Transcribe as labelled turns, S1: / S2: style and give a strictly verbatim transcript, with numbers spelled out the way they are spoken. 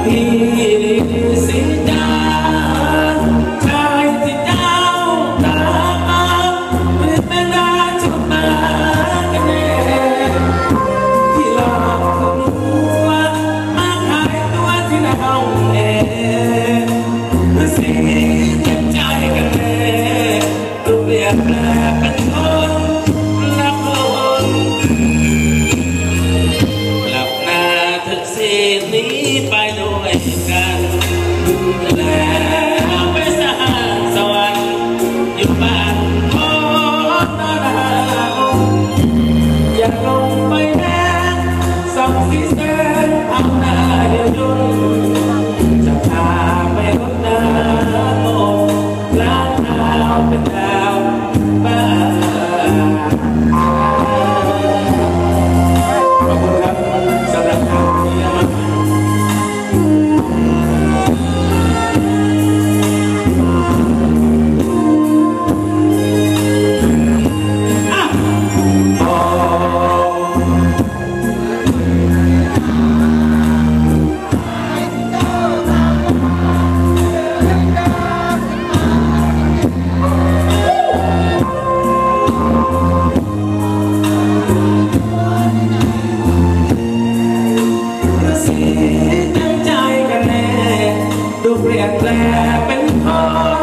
S1: พี่สิจาชายที่เจ้าตาเป็นแม่นาจุดมากันแน่ที่หลอกคนว่ามาขายตัวที่หน้าห้องแอร์สิเจ็บใจกันแน่ตัวเปลี่ยนแปลงเป็นคนละคนหลับหน้าถึงสีนี้ไปด้วยกันแล้วไปสหสวรรค์อยู่บ้านพ่อนาดาวอยากลงไปแดงสองสีแสนเอาหน้าเดียวยุ่งจะพาไปรดน้ำโมล้างเท้าเป็นดาวบ้านขอบคุณครับสำหรับคำนี้มาเปลี่ยนแปลงเป็นคน